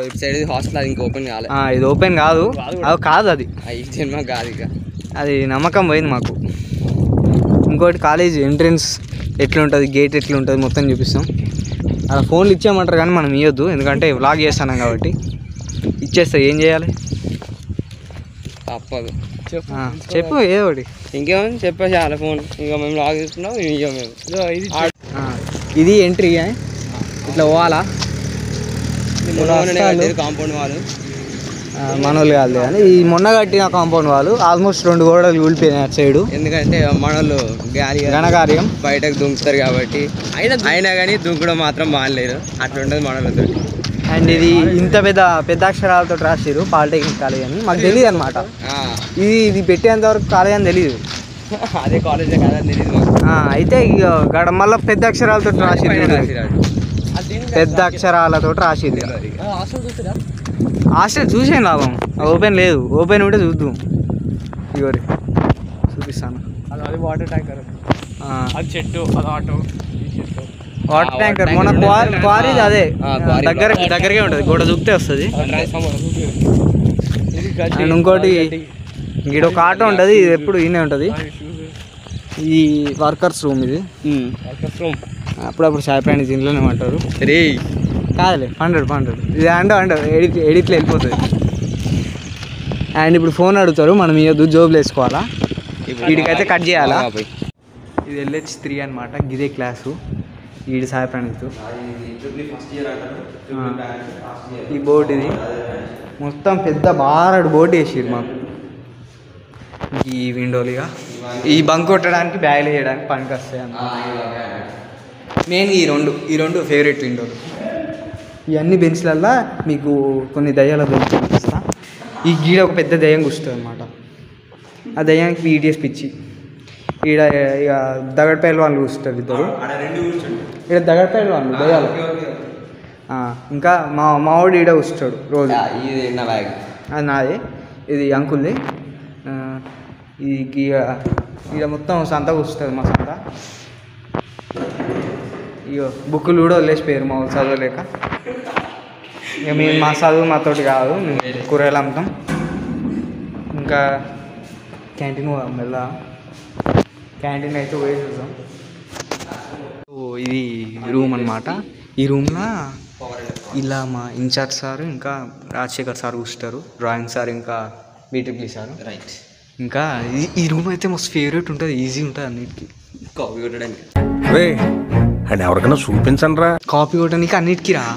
ఇటు side hostel అది ఇంకా ఓపెన్ కాలేదు. ఇది ఓపెన్ కాదు, అది కాదు, అది ఈ జన్మ కాదు ఇక, అది నమ్మకం పోయింది మాకు. ఇంకోటి కాలేజ్ ఎంట్రన్స్ ఎట్లుంటుంది, గేట్ ఎట్లుంటుంది మొత్తం చూపిస్తాం. అలా ఫోన్లు ఇచ్చేయమంటారు కానీ మనం ఇవ్వద్దు, ఎందుకంటే వ్లాగ్ చేస్తున్నాం కాబట్టి. ఇచ్చేస్తా, ఏం చేయాలి తప్పదు. చెప్పు ఏదో ఒకటి. ఇంకేమని చెప్పేసి చాలా ఫోన్ ఇంకా మేము లాగ్ తీసుకున్నాం. ఇక మేము ఇది ఎంట్రీ, ఇట్లా పోవాలా కాంపౌండ్ వాళ్ళు మనోళ్ళు కాదు కానీ ఈ మొన్న కట్టిన కాంపౌండ్ వాళ్ళు ఆల్మోస్ట్ 2 గోడలు కూలిపోయినాయి అటు సైడు. ఎందుకంటే మనోళ్ళు ఘనకార్యం బయటకు దుంకుతారు కాబట్టి. అయినా కానీ దుంకడం మాత్రం మానలేరు, అట్లా ఉంటుంది మనోళ్ళతో. అండ్ ఇది ఇంత పెద్ద అక్షరాలతో రాసిరు పాలిటెక్నిక్ కాలేజ్ అని. మాకు తెలియదు అనమాట, ఇది పెట్టేంత వరకు కాలేజ్ అని తెలియదు. అదే కాలేజే కాదని తెలియదు. అయితే ఇక గడ మళ్ళీ పెద్ద అక్షరాలతో రాసిరు, పెద్ద అక్షరాలతో రాసిరు. హాస్టల్ చూసేం లాభం, ఓపెన్ లేదు. ఓపెన్ ఉంటే చూద్దాం, ఇగోరి చూపిస్తాను. అది వాటర్ ట్యాంకర్, అది చెట్టు, అది ఆటో, వాటర్ ట్యాంకర్ మన క్వారీది అదే దగ్గరకే ఉంటుంది, గోడ చూపితే వస్తుంది. అండ్ ఇంకోటి ఇక్కడ ఒక ఆటో ఉంటుంది, ఇది ఎప్పుడు ఈయనే ఉంటుంది. ఈ వర్కర్స్ రూమ్, ఇది వర్కర్స్ రూమ్. అప్పుడప్పుడు చాయ్ ప్యాంట్ ఇంట్లోనే అంటారు. రే కాదులే 100 ఇది ఎడిట్లో వెళ్ళిపోతుంది. అండ్ ఇప్పుడు ఫోన్ అడుగుతారు, మనం ఇవ్వద్దు, జోబులు వేసుకోవాలా. వీడికైతే కట్ చేయాలా. ఇది LH3 అనమాట, గిదే క్లాసు. వీడి సాయి ప్రణీత్. ఈ బోర్డు ఇది మొత్తం పెద్ద బారాడు బోర్డు వేసిరు మాకు. ఈ విండోలుగా ఈ బంక్ కొట్టడానికి, బ్యాగులు వేయడానికి పనికి వస్తాయి అన్న. మెయిన్ ఈ రెండు ఫేవరెట్ విండోలు. ఇవన్నీ బెంచ్లల్లో మీకు కొన్ని దయ్యాల చూపిస్తా. ఈ గీడ ఒక పెద్ద దయ్యం కూర్చుంటుంది అనమాట. ఆ దయ్యానికి BTS పిచ్చి. ఈడ ఇక దగడపల్లి వాళ్ళు కూర్చుంటారు ఇద్దరు. ఇక్కడ దగడపల్లి వాళ్ళు దయ్యాలు. ఇంకా మావాడు ఈడ కూర్చుంటాడు రోజు. అది నాదే, ఇది అంకుల్ది. ఇది ఈడ మొత్తం సంత కూర్చుంటుంది మా సంత. ఇక బుక్కులు కూడా వదిలేసిపోయారు మా చదవలేక. ఇక మేము మా చదువు మాతోటి కాదు, మేము కూరగాయలు అమ్ముతాం. ఇంకా క్యాంటీన్ మెల్ల క్యాంటీన్ అయితే పోయి చూద్దాం. ఇది రూమ్ అనమాట. ఈ రూమ్లో ఇలా మా ఇన్ఛార్జ్ సార్, ఇంకా రాజశేఖర్ సార్ కూర్చుంటారు, డ్రాయింగ్ సార్, ఇంకా BTP సార్. రైట్. ఇంకా ఈ రూమ్ అయితే మస్తు ఫేవరెట్ ఉంటుంది, ఈజీ ఉంటుంది అన్నిటికీ. కాపీ కొట్టడానికి అండ్ ఎవరికైనా చూపించండి రా. కాపీ కొట్టడానికి అన్నిటికీ రా.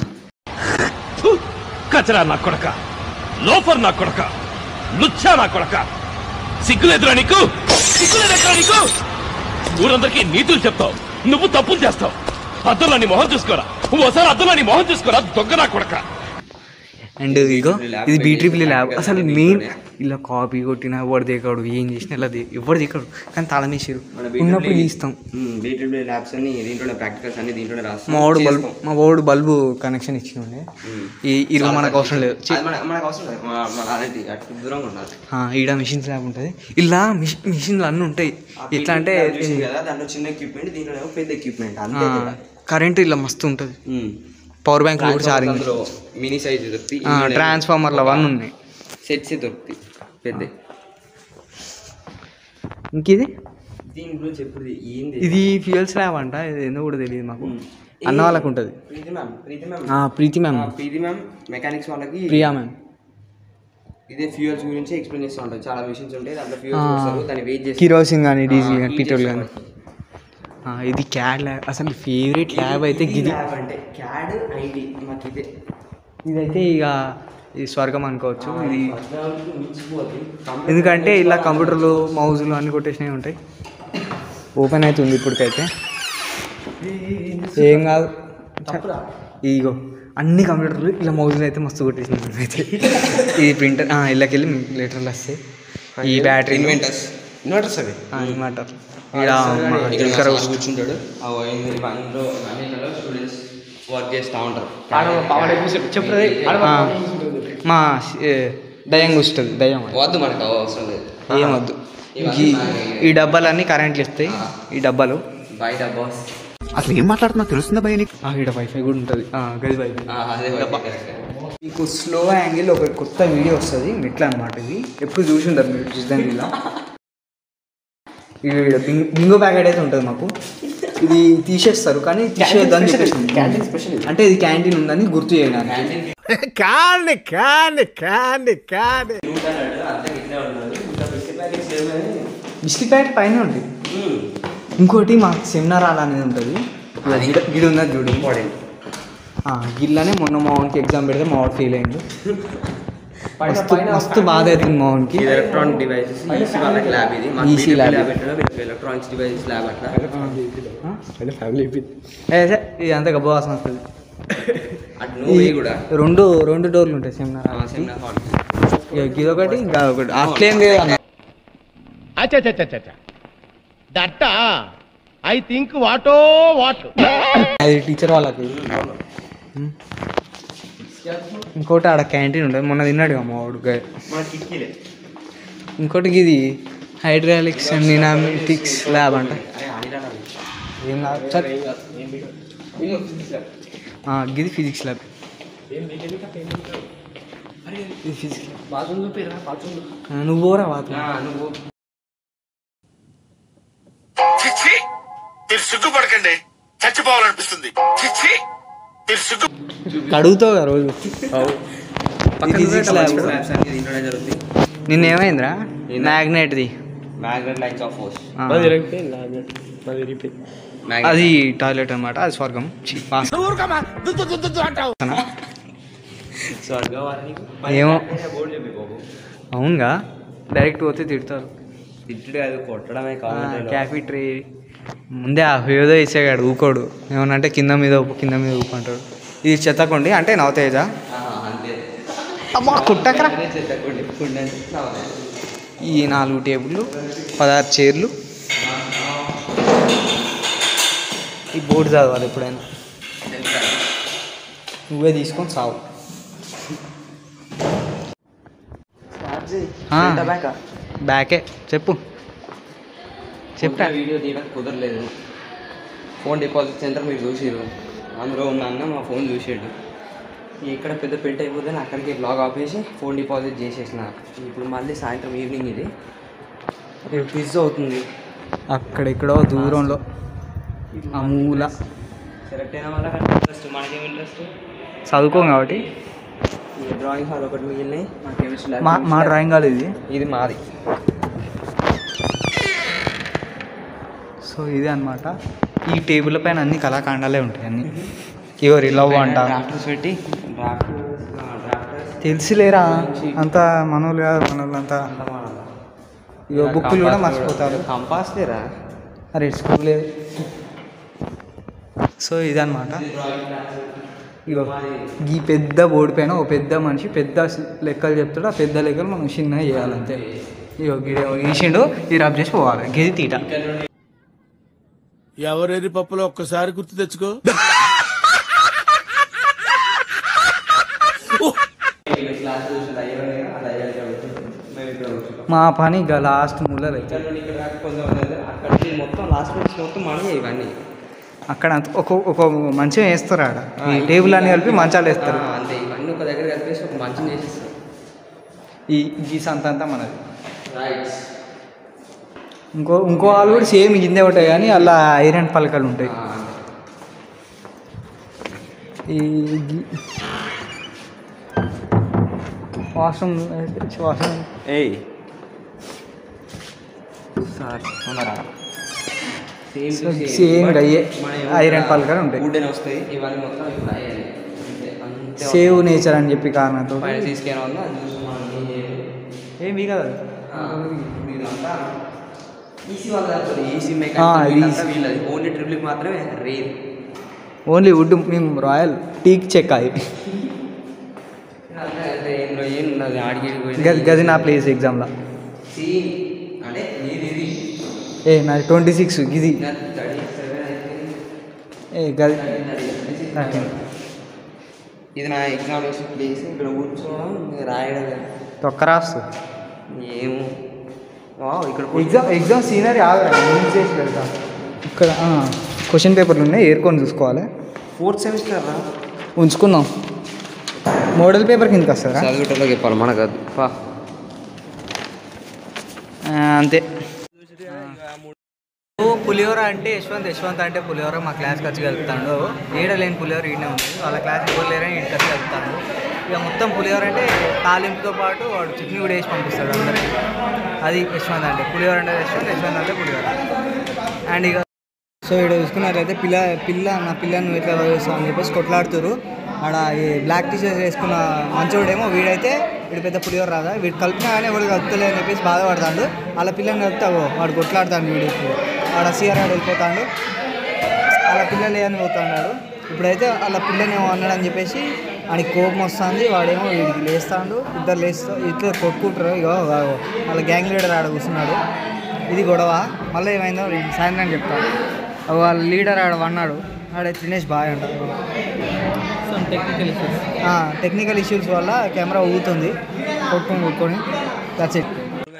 కచరా నా కొడక, లోఫర్ నా కొడక, లుచ్చా నా కొడక, సిగ్గులేదురా నీకు? సిగ్గులేదురా నీకు? ఊరందరికీ నీతులు చెప్తావు, నువ్వు తప్పులు చేస్తావు. అద్దంలో నీ మొహం చూసుకోరా, ఓసారి అద్దంలో నీ మొహం చూసుకోరా, దొంగ నా కొడక. అండ్ ఇగో ఇది BTP ల్యాబ్. అసలు మెయిన్ ఇలా కాపీ కొట్టిన ఎవరు దిగాడు, ఏం చేసినా ఇలా ఎవరు దిగాడు, కానీ తాళం వేసారు. ఉన్నప్పుడు తీస్తాం. BTP ల్యాబ్స్ అన్ని దీంట్లోనే, ప్రాక్టికల్స్ అన్ని దీంట్లోనే రాస్తాం. మా వాడు బల్బు కనెక్షన్ ఇచ్చిండే. ఈ రూమ్ మనకు అవసరం లేదు, మనకు అవసరం లేదు, దూరంగా ఉండాలి. ఈడ మిషన్స్ ల్యాబ్ ఉంటుంది. ఇలా మిషన్లు అన్నీ ఉంటాయి. ఎట్లా అంటే దాంట్లో చిన్న ఎక్విప్మెంట్, దీంట్లో పెద్ద ఎక్విప్మెంట్. కరెంట్ ఇలా మస్తు ఉంటుంది. పవర్ బ్యాంక్ కూడా చార్జింగ్, మినీ సైజ్ దొరుకుతాయి. ట్రాన్స్ఫార్మర్లు అవన్నీ ఉన్నాయి, సెట్స్ దొరుకుతాయి పెద్ద. ఇంకిది దీని గురించి ఎప్పుడు ఏంది, ఇది ఫ్యూయల్స్ ల్యాబ్ అంట. ఇది ఎందుకు కూడా తెలియదు మాకు, అన్న వాళ్ళకు ఉంటుంది. ప్రీతి మ్యామ్ మెకానిక్స్ వాళ్ళకి, ప్రియా మ్యామ్ ఇదే ఫ్యూయల్స్ గురించి ఎక్స్ప్లెయిన్ చేస్తూ ఉంటారు. చాలా మిషన్స్ ఉంటాయి, దాంట్లో ఫ్యూయల్స్ దాన్ని వెయిట్ చేసి, కిరోసిన్ కానీ, డీజిల్ కానీ, పెట్రోల్ కానీ. ఇది క్యాడ్ ల్యాబ్. అసలు ఫేవరెట్ ల్యాబ్ అయితే ఇది. అంటే క్యాడ్ ఐటీ మాకు ఇదే. ఇదైతే ఇక ఈ స్వర్గం అనుకోవచ్చు. ఇది ఎందుకంటే ఇలా కంప్యూటర్లు, మౌజులు అన్నీ కొట్టేసినవి ఉంటాయి. ఓపెన్ అవుతుంది ఇప్పటికైతే, ఏం కాదు. ఇగో అన్ని కంప్యూటర్లు ఇలా మౌజులు అయితే మస్తు కొట్టేసినాయి అయితే. ఇది ప్రింటర్, ఇళ్ళకెళ్ళి లెటర్లు వస్తాయి. ఈ బ్యాటరీ ఇన్వర్టర్స్ అవి ఇన్వర్టర్. ఇక్కడ కూర్చుంటాడు, స్టూడెంట్స్ వర్క్ చేస్తూ ఉంటారు. మా దయ్యం కూర్చుంటుంది. దయ్యం వద్దు, మనకు అవసరం లేదు, ఏమొద్దు. ఈ డబ్బాలన్నీ కరెంట్లు ఇస్తాయి. ఈ డబ్బాలు బయట బాస్ అసలు ఏం మాట్లాడుతున్నా తెలుస్తుందా భయ నీకు? ఇక్కడ వైఫై కూడా ఉంటుంది, గది వైఫై. అదే మీకు స్లో యాంగిల్ ఒక కొత్త వీడియో వస్తుంది ఇట్లా అనమాట. ఇది ఎప్పుడు చూసి ఉంటారు మీరు చూద్దాం. ఇలా ఇది బింగో ప్యాకెట్ అయితే ఉంటుంది మాకు. ఇది తీసేస్తారు కానీ తీసేద్దాన్ని క్యాంటీన్ స్పెషల్ అంటే ఇది క్యాంటీన్ ఉందని గుర్తు చేయడానికి. బిస్కెట్ ప్యాకెట్ పైన ఉంటుంది. ఇంకోటి మాకు సెమినార్ హాల్ అనేది ఉంటుంది. గిడి ఉన్నది చూడు ఇంపార్టెంట్. గిల్లనే మొన్న మా వానికి ఎగ్జామ్ పెడితే మా వాడు ఫెయిల్ అయ్యిండు. మస్తు బాధ అవుతుంది మా వానికి. ఎలక్ట్రానిక్ డివైసెస్ ల్యాబ్ ఇది EC lab electronics devices lab అట్లా ఇది అంతా గబ్బవాసన వస్తుంది. కూడా రెండు డోర్లు ఉంటాయి సెమినార్ హాల్. ఇదొకటి ఇంకా ఒకటి అట్లేం లేదు అన్న. దట్ ఐ థింక్ వాటో వాట్ అది టీచర్ వాళ్ళకి. ఇంకోటి ఆడ క్యాంటీన్ ఉంటుంది. మొన్న తిన్నాడు మా వాడు. ఇంకోటి ఇది హైడ్రాలిక్స్ అండ్ డినామిటిక్స్ ల్యాబ్ అంట. ఏం ల్యాబ్ సార్? ఇది ఫిజిక్స్ ల్యాబ్. ఇది ఫిజిక్స్ ల్యాబ్. నువ్వు పోరా మీరు సిగ్గుపడకండి, చచ్చిపోవాలనిపిస్తుంది. కడుగుతావు కదా రోజు. ఫిజిక్స్ ల్యాబ్ నిన్న ఏమైందిరా? మ్యాగ్నెట్ది మ్యాగ్నెట్ లైన్స్ ఆఫ్ ఫోర్స్. అది టాయిలెట్ అనమాట. అది స్వర్గం. ఏమో అవునుగా డైరెక్ట్ పోతే తిడతారు. తిట్టుడు కాదు కొట్టడమే కాదు. క్యాఫిటరీ ముందే ఏదో ఇచ్చేగాడు ఊకోడు. ఏమన్నా అంటే కింద మీద ఊపు అంటాడు. ఇది చెత్తకుండి అంటే నవతేజ. అమ్మా కుట్టకరా. ఈ 4 టేబుళ్ళు 16 చైర్లు. ఈ బోర్డు చదవాలి ఎప్పుడైనా. నువ్వే తీసుకొని సావు. బ్యాకే చెప్పు. చెప్పా వీడియో తీయడానికి కుదరలేదు. ఫోన్ డిపాజిట్ సెంటర్ మీరు చూసిరు. అందులో ఉన్న అన్న మా ఫోన్ చూసాడు. ఇక్కడ పెద్ద పెంట్ అయిపోతే అక్కడికి బ్లాగ్ ఆపేసి ఫోన్ డిపాజిట్ చేసేసిన. ఇప్పుడు మళ్ళీ సాయంత్రం ఈవినింగ్ ఇది క్విజ్ అవుతుంది అక్కడెక్కడో దూరంలో ఆ మూల. సెలెక్ట్ అయిన వాళ్ళ ఇంట్రెస్ట్, మనకేం ఇంట్రెస్ట్ చదువుకోం కాబట్టి. డ్రాయింగ్ హాల్ ఒకటి మిగిలినాయి. మా కెమిస్ట్రీ మా డ్రాయింగ్ హాల్ ఇది మాది. సో ఇదే అనమాట. ఈ టేబుల్ పైన అన్ని కళాఖండాలే ఉంటాయి. అన్ని ఎవరి లవ్ అంట పెట్టి తెలిసిలేరా అంతా మనోళ్ళు కాదు. మనోళ్ళు అంతా ఇక బుక్కులు కూడా మర్చిపోతారు. కంపాస్ లేరా? అరే స్కూల్ లేదు. సో ఇదన్నమాట. ఇగో ఈ పెద్ద బోర్డు పైన ఓ పెద్ద మనిషి పెద్ద లెక్కలు చెప్తాడు. ఆ పెద్ద లెక్కలు మనం చిన్నగా చేయాలంతే. ఇగో గిడే గీసిండు. ఈ రబ్ చేసి పోవాలి. గిది తీట. ఎవరెరి పప్పులో ఒక్కసారి గుర్తు తెచ్చుకో. మా పని ఇక లాస్ట్ మూలలో అయితే మొత్తం లాస్ట్ మొత్తం మనమే ఇవన్నీ. అక్కడ ఒక మంచం వేస్తారు. ఆడ ఈ టేబుల్ అన్ని కలిపి మంచాలు వేస్తారు. అంతే ఇవన్నీ ఒక దగ్గర కలిపేసి ఒక మంచం చేసేస్తారు. ఈ గీస అంతా మనది. ఇంకో వాళ్ళు కూడా సేమ్ కిందే ఉంటాయి కానీ అలా ఐరన్ పలకలు ఉంటాయి. ఈ వాష్రూమ్ సేమ్ అయ్యే ఐరన్ పలకలు ఉంటాయి. వస్తాయి ఇవన్నీ మొత్తం సేవ్ నేచర్ అని చెప్పి కారణంతో తీసుకెళ్ళి ఏమి కదా ఓన్లీ ట్రిప్లకి మాత్రమే రేర్. Only wood. మేము రాయల్ టీక్ చెక్ అది గది నా ప్లేస్ ఎగ్జామ్లో. అంటే నాది 26 గిది. గది ఇది నా ఎగ్జామినేషన్ ప్లేస్. ఇక్కడ కూర్చోవడం రాయడం తొక్క రాస్తు. ఏమో ఇక్కడ ఎగ్జామ్ సీనరీ చేసి పెడతా. ఇక్కడ క్వశ్చన్ పేపర్లు ఉన్నాయి. ఏరుకొని చూసుకోవాలి. 4th semester ఉంచుకుందాం. మోడల్ పేపర్ కిందకి వస్తారా? చదివేటలో చెప్పాలి మనకు అది పా అంతే. పులిహోర అంటే యశ్వంత్ అంటే పులిహోర మా క్లాస్కి వచ్చి కలుపుతాడు. ఏడలేని పులిహోర ఈడనే ఉంది, వాళ్ళ క్లాస్ ఎవరు లేరని ఇంటికి వచ్చి కలుపుతాడు. ఇక మొత్తం పులిహోర అంటే తాలింపుతో పాటు వాడు చట్నీ కూడా వేసి పంపిస్తాడు అందరికి. అది యశ్వంత్ అంటే పులిహోర అంటే యశ్వంత్ అంటే పులిహోర. అండ్ ఇక సో ఇక్కడ చూసుకున్నట్లయితే నా పిల్లని ఎట్లా వేస్తావు అని చెప్పేసి కొట్లాడుతున్నారు. ఆడ ఈ బ్లాక్ టీషర్ట్స్ వేసుకున్న మంచోడేమో వీడైతే వీడు పెద్ద పులిహోర రాదా, వీడు కలిపినా కానీ వాడు కలుపుతలే అని చెప్పేసి బాధపడతాడు. వాళ్ళ పిల్లని కలుపుతావు వాడు కొట్లాడుతాడు. వీడు ఆడ సీఆర్ ఆడ వెళ్ళిపోతాడు, వాళ్ళ పిల్లలు అని పోతున్నాడు. ఇప్పుడైతే వాళ్ళ పిల్లని ఏమో అన్నాడని చెప్పేసి వాడికి కోపం వస్తుంది. వాడేమో వీడికి లేస్తాడు, ఇద్దరు కొట్టుకుంటారు. ఇక వాళ్ళ గ్యాంగ్ లీడర్ ఆడ కూర్చున్నాడు. ఇది గొడవ. మళ్ళీ ఏమైందో సాయంత్రం చెప్తాడు. వాళ్ళ లీడర్ ఆడ అన్నాడు, ఆడే తినేసి బాగా అంటారు. టెక్నికల్ ఇష్యూస్ వల్ల కెమెరా ఊగుతుంది, కొట్టుకొని దట్స్ ఇట్.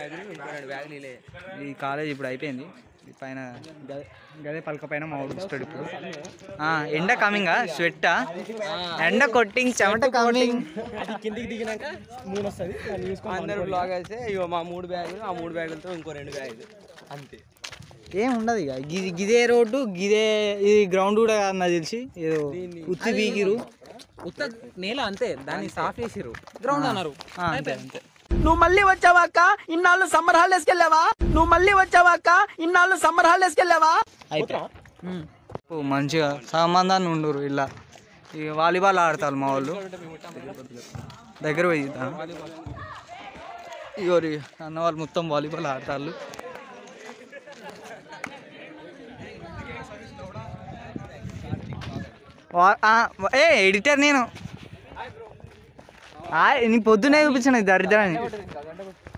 ఈ కాలేజ్ ఇప్పుడు అయిపోయింది. పైన గదే పలక పైన మా ఊరు వస్తాడు ఇప్పుడు. ఎండ కమింగ్, స్వెట్ ఎండ కొట్టింగ్, చెమట కమింగ్. కిందికి దిగినాక 3 వస్తుంది. అందరూ బ్లాగ్ అయితే ఇగో మా 3 బ్యాగులు, ఆ 3 బ్యాగులతో ఇంకో 2 బ్యాగులు అంతే. ఏం ఉండదు ఇక. గిదే రోడ్డు, గిదే ఇది గ్రౌండ్ కూడా నాకు తెలిసి ఏదో ఉత్తి బీకిరు, ఉత్త నేల అంతే, దాన్ని సాఫ్ చేసిరు, గ్రౌండ్ అన్నారు అంతే అంతే. నువ్వు మళ్ళీ వచ్చావాక ఇన్నాళ్ళు సమ్మర్ హాలిడేస్కి వెళ్ళావా? అయిపోయి మంచిగా సంబంధాన్ని ఉండరు. ఇలా ఇక వాలీబాల్ ఆడతారు మా వాళ్ళు. దగ్గర పోయి ఇగోరి అన్న వాళ్ళు మొత్తం వాలీబాల్ ఆడతారు. ఎడిటర్ నేను పొద్దునే చూపించాను దరిద్రాన్ని.